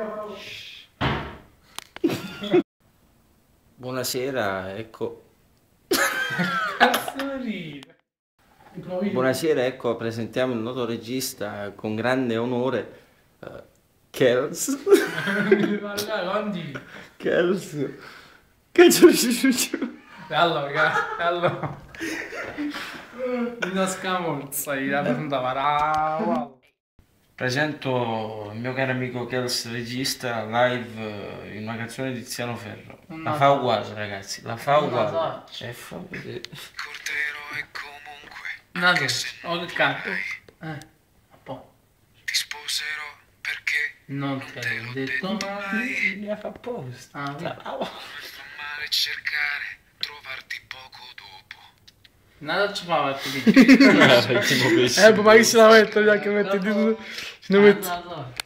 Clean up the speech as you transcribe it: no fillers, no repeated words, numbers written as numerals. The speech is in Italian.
Buonasera, ecco. Cazzo ride. Buonasera, ecco, presentiamo il noto regista con grande onore, Kels. Kels. Allora. Non scamorza, la presentava. Presento il mio caro amico Kels, regista, live in una canzone di Tiziano Ferro. La No, fa no. uguale, ragazzi, la fa No, uguale. no. E fa vedere. Cortero e comunque Nato, se ho non che canto. vorrai, A po'. ti sposerò perché Non te l'ho detto mai. Mi fa apposta. Ah, non fa male cercare, trovarti poco dopo. Nato ci fa Ma chi se la mette già che metti di tu? Se ne metti...